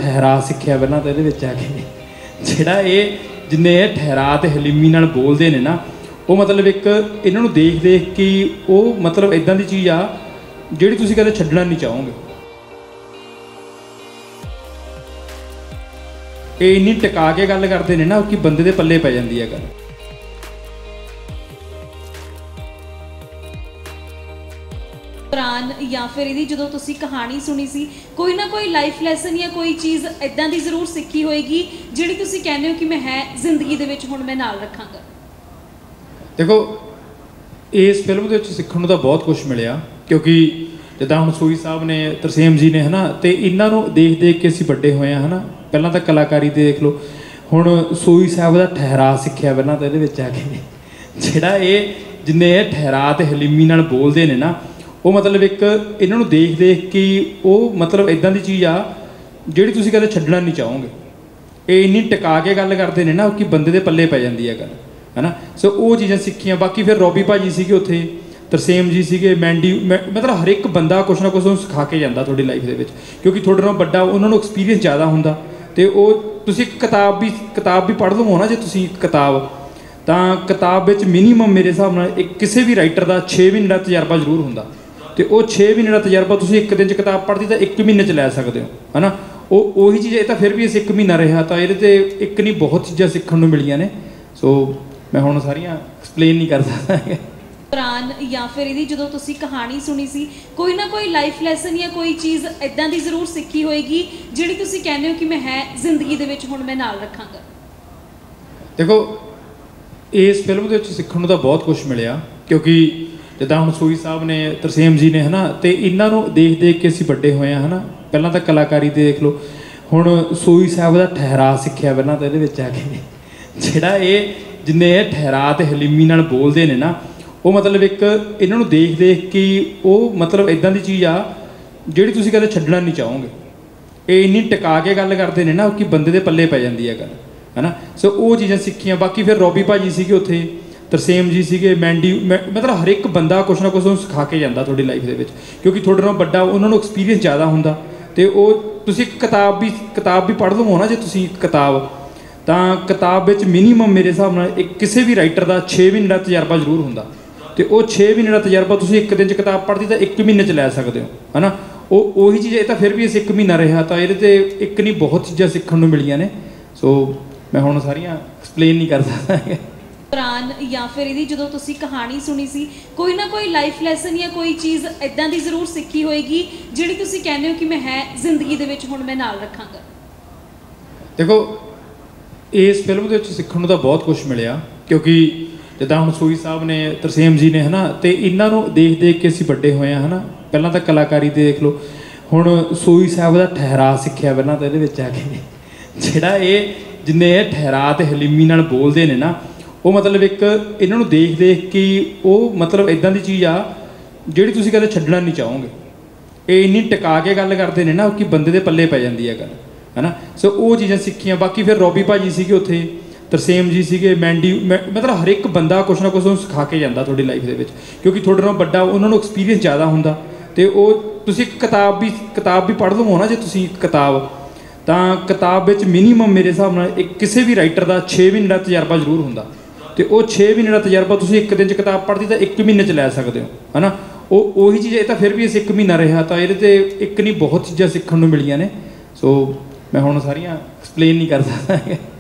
ठहरा सिक्ख्या पहलां तां इहदे विच आके जिहड़ा ये जिन्ने ठहरा ते हलीमी नाल बोलदे ने ना वो मतलब एक इन्हां नूं देख देख के वो मतलब इदां दी चीज़ आ जिहड़ी तुसीं कदे छड्डना नहीं चाहोगे। ये इन्नी टिका के गल करते हैं ना कि बंदे दे पल्ले पै जाती है गल। दौरान या फिर इहदी जदों तुसीं कहानी सुनी सी कोई ना कोई लाइफ लैसन या कोई चीज़ इदां दी जरूर सीखी होएगी जिहड़ी तुसीं कहंदे हो कि मैं है जिंदगी दे विच हुण मैं नाल रखांगा। देखो इस फिल्म के सीखण नूं तां बहुत कुछ मिलिया क्योंकि जिद्दां हुण सूही साहब ने तरसेम जी ने है ना तो इन्हां नूं देख देख के असीं वड्डे होए है ना। पहलां तां कलाकारी देख लो हुण सूही साहब दा ठहरा सिक्ख्या पहलां तां इहदे विच आके जिहड़ा ये जिन्ने ठहरा ते हलीमी नाल बोलदे ने ना वो मतलब एक इन्हां नूं देख देख के वो मतलब इदां दी चीज़ आ जिहड़ी तुसीं कदे छड्डना नहीं चाहोगे। ये इन्नी टिका के गल करते हैं ना कि बंदे दे पल्ले पै जाती है गल है ना। सो वो चीज़ां सीखियां। बाकी फिर रॉबी भाजी सीगे उत्थे तरसेम जी सीगे मैंडी मतलब हर एक बंदा कुछ ना कुछ सिखा के जाता थोड़ी लाइफ दे विच क्योंकि थोड़े नालों बड़ा उन्होंने एक्सपीरियंस ज़्यादा हुंदा ते वो तुसीं किताब भी पढ़ लवो ना जे तुसीं किताब विच मिनीमम मेरे हिसाब नाल एक किसी भी राइटर का 6 महीने का तजर्बा जरूर हुंदा तो वो 6 महीने का तजर्बा तुसीं एक दिन च किताब पढ़ती तो 1 महीने च लै सकते हो है ना। ਉਹੀ चीज़ ये तो फिर भी इस 1 महीना रहा तो ये एक नहीं बहुत चीज़ां सीखण नूं मिलियां ने। सो मैं हुण सारियां एक्सप्लेन नहीं कर सकदा। दौरान या फिर इहदी जदों तुसीं कहानी सुनी सी कोई ना कोई लाइफ लैसन या कोई चीज़ इदां दी जरूर सीखी होएगी जिहड़ी तुसीं कहंदे हो कि मैं है जिंदगी दे विच हुण मैं नाल रखांगा। देखो इस फिल्म के सीखण नूं तां बहुत कुछ मिलिया क्योंकि जिद्दां हुण सूही साहब ने तरसेम जी ने है ना तो इन्हां नूं देख देख के असीं वड्डे होए है ना। पहलां तां कलाकारी देख लो हुण सूही साहब दा ठहरा सिक्ख्या पहलां तां इहदे विच आके जिहड़ा ये जिन्ने ठहरा ते हलीमी नाल बोलदे ने ना वो मतलब एक इन्हां नूं देख देख के वो मतलब इदां दी चीज़ आ जिहड़ी तुसीं कदे छड्डना नहीं चाहोगे। ये इन्नी टिका के गल करते हैं ना कि बंदे दे पल्ले पै जाती है गल है ना। सो वो चीज़ां सीखियां। बाकी फिर रॉबी भाजी सीगे उत्थे तरसेम जी सीगे मैंडी मतलब हर एक बंदा कुछ ना कुछ सिखा के जाता थोड़ी लाइफ दे विच क्योंकि थोड़े नालों बड़ा उन्होंने एक्सपीरियंस ज़्यादा हुंदा तो वो तुसीं किताब भी पढ़ लवो ना जे तुसीं किताब विच मिनीमम मेरे हिसाब नाल एक किसी भी राइटर का 6 महीने का तजर्बा जरूर हुंदा तो वो 6 महीने का तजर्बा तुसीं एक दिन च किताब पढ़ती तो 1 महीने च लै सकते हो है ना। ਉਹੀ चीज़ ये तो फिर भी इस 1 महीना रहा तो ये एक नहीं बहुत चीज़ां सीखण नूं मिलियां ने। सो मैं हुण सारियां एक्सप्लेन नहीं कर सकदा। दौरान या फिर इहदी जदों तुसीं कहानी सुनी सी कोई ना कोई लाइफ लैसन या कोई चीज़ इदां दी जरूर सीखी होएगी जिहड़ी तुसीं कहंदे हो कि मैं है जिंदगी दे विच हुण मैं नाल रखांगा। देखो इस फिल्म के सीखण नूं तां बहुत कुछ मिलिया क्योंकि जिद्दां हुण सूही साहब ने तरसेम जी ने है ना तो इन्हां नूं देख देख के असीं वड्डे होए है ना। पहलां तां कलाकारी देख लो हुण सूही साहब दा ठहरा सिक्ख्या पहलां तां इहदे विच आके जिहड़ा ये जिन्ने ठहरा ते हलीमी नाल बोलदे ने ना वो मतलब एक इन्हां नूं देख देख के वो मतलब इदां दी चीज़ आ जिहड़ी तुसीं कदे छड्डना नहीं चाहोगे। ये इन्नी टिका के गल करते हैं ना कि बंदे दे पल्ले पै जाती है गल है ना। सो वो चीज़ां सीखियां। बाकी फिर रॉबी भाजी सीगे उत्थे तरसेम जी सीगे मैंडी मतलब हर एक बंदा कुछ ना कुछ सिखा के जाता थोड़ी लाइफ दे विच क्योंकि थोड़े नालों बड़ा उन्होंने एक्सपीरियंस ज़्यादा हुंदा तो वो तुसीं किताब भी पढ़ लवो ना जे तुसीं किताब विच मिनीमम मेरे हिसाब नाल एक किसी भी राइटर का 6 महीने का तजर्बा जरूर हुंदा तो वो 6 महीने का तजर्बा तुसीं एक दिन च किताब पढ़ती तो 1 महीने च लै सकते हो है ना। ਉਹੀ चीज़ ये तो फिर भी इस 1 महीना रहा तो ये एक नहीं बहुत चीज़ां सीखण नूं मिलियां ने। सो मैं हुण सारियां एक्सप्लेन नहीं कर सकदा।